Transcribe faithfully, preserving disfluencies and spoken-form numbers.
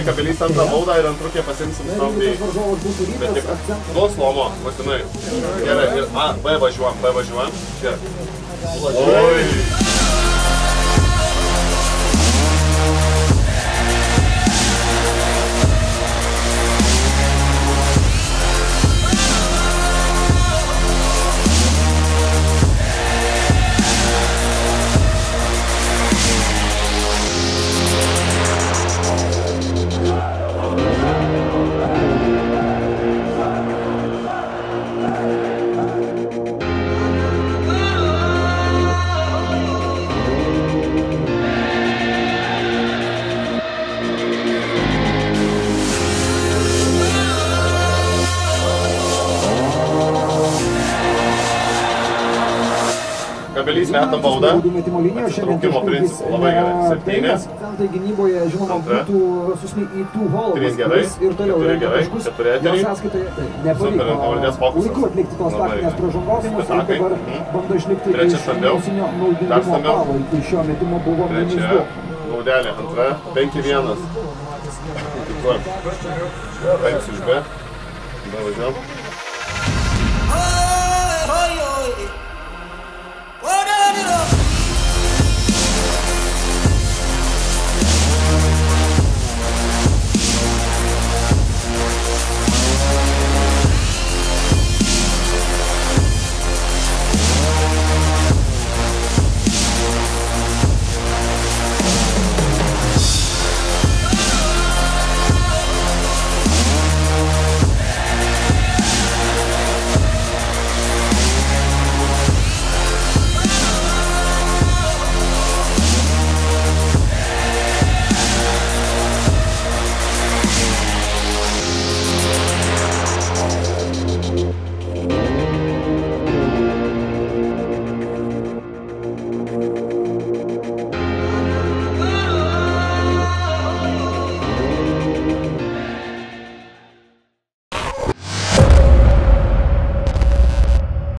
Kabelys antrą baudą ir antrukė pasimsim stambiai. Bet tik, duos lomo, būtinai. Gerai, ir A, B važiuojam, B važiuojam. Gerai. Oi! Kabelys meta baudą, atsitraukimo principų labai gerai, septynės, antra, trys gerai, keturi gerai, keturi eteriai, super, pavardės fokusas, labai atakai, trečia stambiau, dar stambiau, trečia, baudelė, antra, penki vienas, tikruojam, penks iš B, tada važiuojam.